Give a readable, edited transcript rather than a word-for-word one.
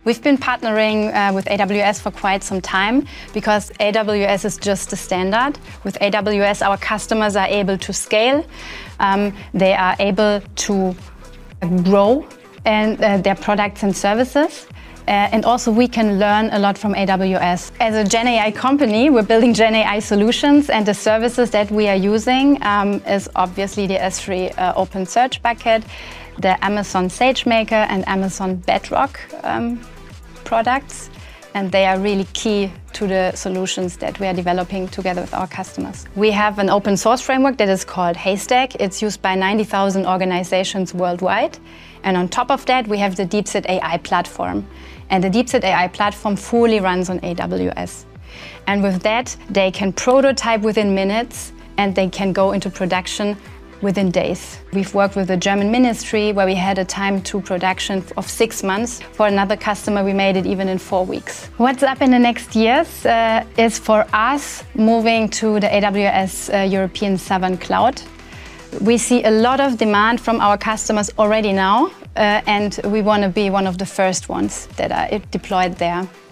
We've been partnering with AWS for quite some time because AWS is just the standard. With AWS, our customers are able to scale, they are able to grow and their products and services. And also we can learn a lot from AWS. As a Gen AI company, we're building Gen AI solutions, and the services that we are using is obviously the S3 Open Search bucket, the Amazon SageMaker and Amazon Bedrock products, and they are really key to the solutions that we are developing together with our customers. We have an open source framework that is called Haystack. It's used by 90,000 organizations worldwide. And on top of that, we have the Deepset AI platform. And the Deepset AI platform fully runs on AWS. And with that, they can prototype within minutes and they can go into production within days. We've worked with the German ministry where we had a time to production of 6 months. For another customer, we made it even in 4 weeks. What's up in the next years is for us moving to the AWS European Sovereign Cloud. We see a lot of demand from our customers already now, and we want to be one of the first ones that are deployed there.